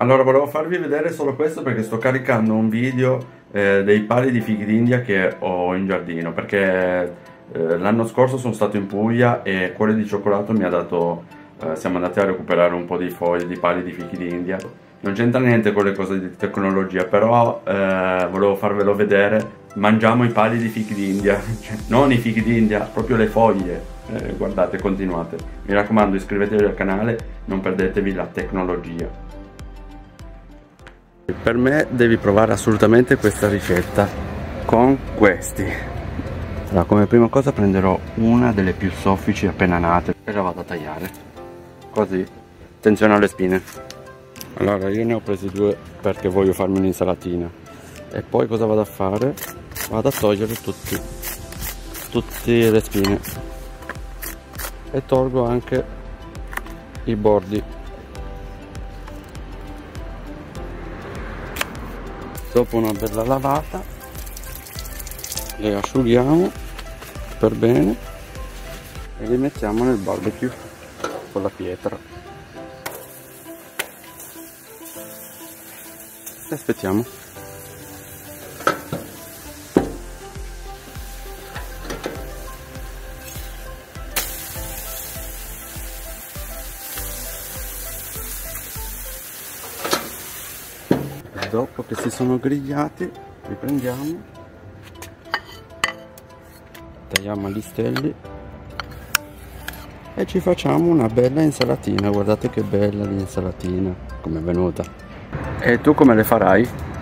Allora, volevo farvi vedere solo questo perché sto caricando un video dei pali di fichi d'India che ho in giardino, perché l'anno scorso sono stato in Puglia e Cuore di Cioccolato mi ha dato, siamo andati a recuperare un po' di foglie di pali di fichi d'India. Non c'entra niente con le cose di tecnologia, però volevo farvelo vedere. Mangiamo i pali di fichi d'India, cioè, non i fichi d'India, proprio le foglie. Guardate, continuate. Mi raccomando, iscrivetevi al canale, non perdetevi la tecnologia. Per me devi provare assolutamente questa ricetta con questi. Allora, come prima cosa prenderò una delle più soffici appena nate e la vado a tagliare così. Attenzione alle spine. Allora, io ne ho presi due perché voglio farmi un'insalatina. E poi cosa vado a fare? Vado a togliere tutte le spine e tolgo anche i bordi. Dopo una bella lavata le asciughiamo per bene e li mettiamo nel barbecue con la pietra e aspettiamo. Dopo che si sono grigliati li prendiamo, tagliamo a listelli e ci facciamo una bella insalatina. Guardate che bella l'insalatina come è venuta. E tu come le farai?